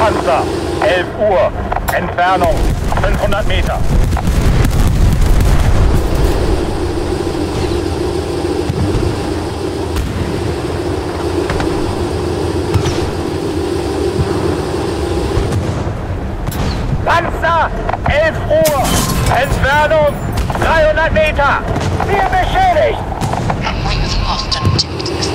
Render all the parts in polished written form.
Panzer, 11 Uhr. Entfernung 500 Meter. Panzer, 11 Uhr. Entfernung 300 Meter. Wir beschädigt. We have lost an objective.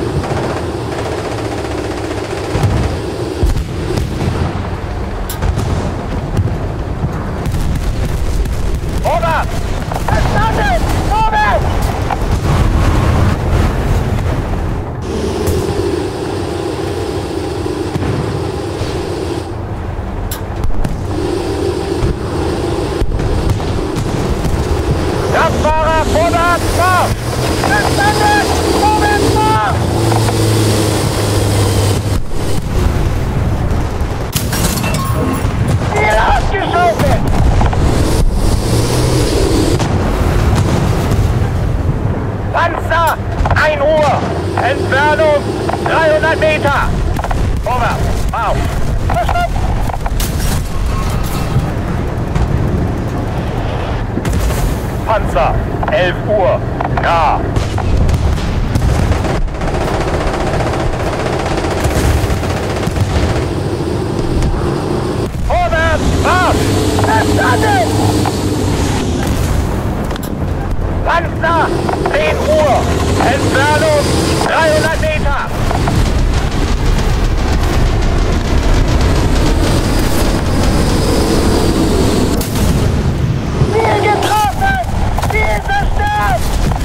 Vorwärts! Verstanden! Vorwärts! Kraftfahrer, vorwärts, Marsch! Verstanden! Vorwärts, Marsch! Ziel ausgeschossen! Panzer, 1 Uhr. Entfernung 300 Meter. Vorwärts, auf. Verstanden. Panzer, 11 Uhr. Ja. Vorwärts, Marsch. Verstanden. Panzer, 10 Uhr. Entfernung 300 Meter. Ziel getroffen! Ziel zerstört!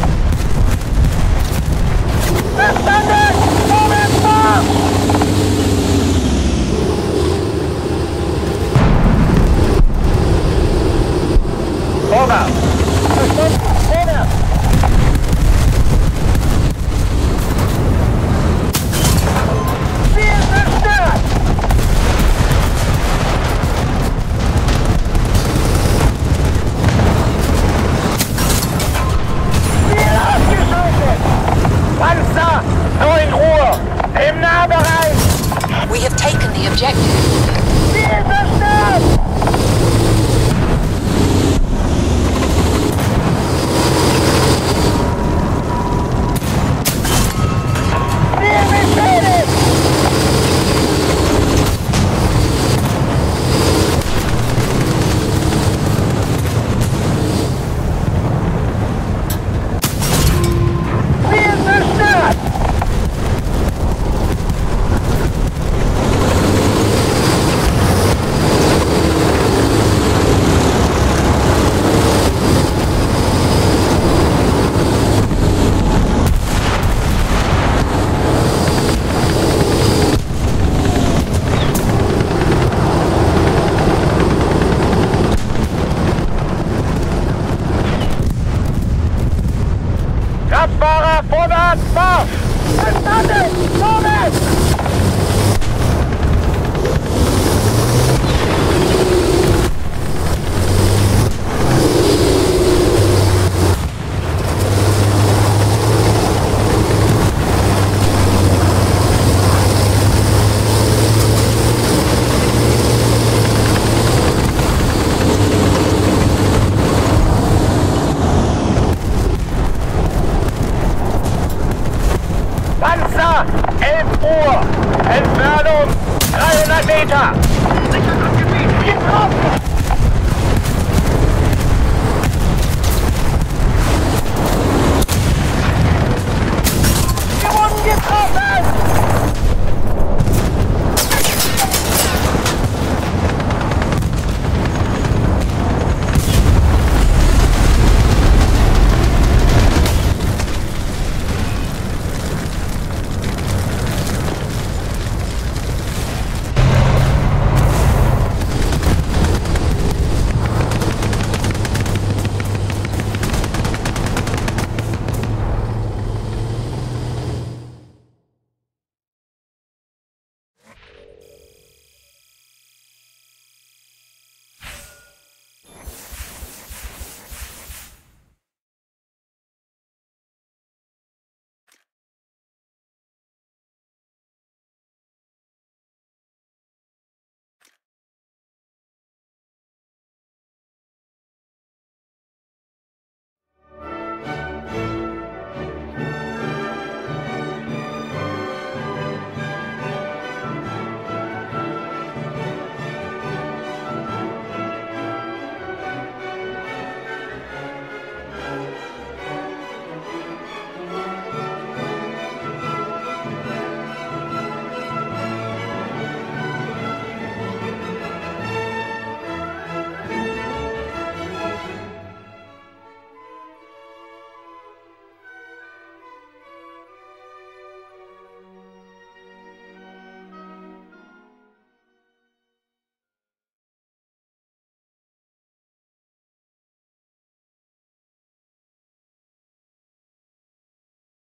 Verstanden! Vorwärts, Marsch! Vorwärts! Verstanden! Vorwärts! Ziel zerstört! Ziel ausgeschaltet! Panzer, 9 Uhr! Im Nahbereich! We have taken the objective. Ziel zerstört! Ziel beschädigt! Ziel zerstört! Kraftfahrer, vorwärts, Marsch! Verstanden! Vorwärts! Panzer, 11 Uhr. Entfernung 300 Meter. Sicher am Gebiet. Getroffen.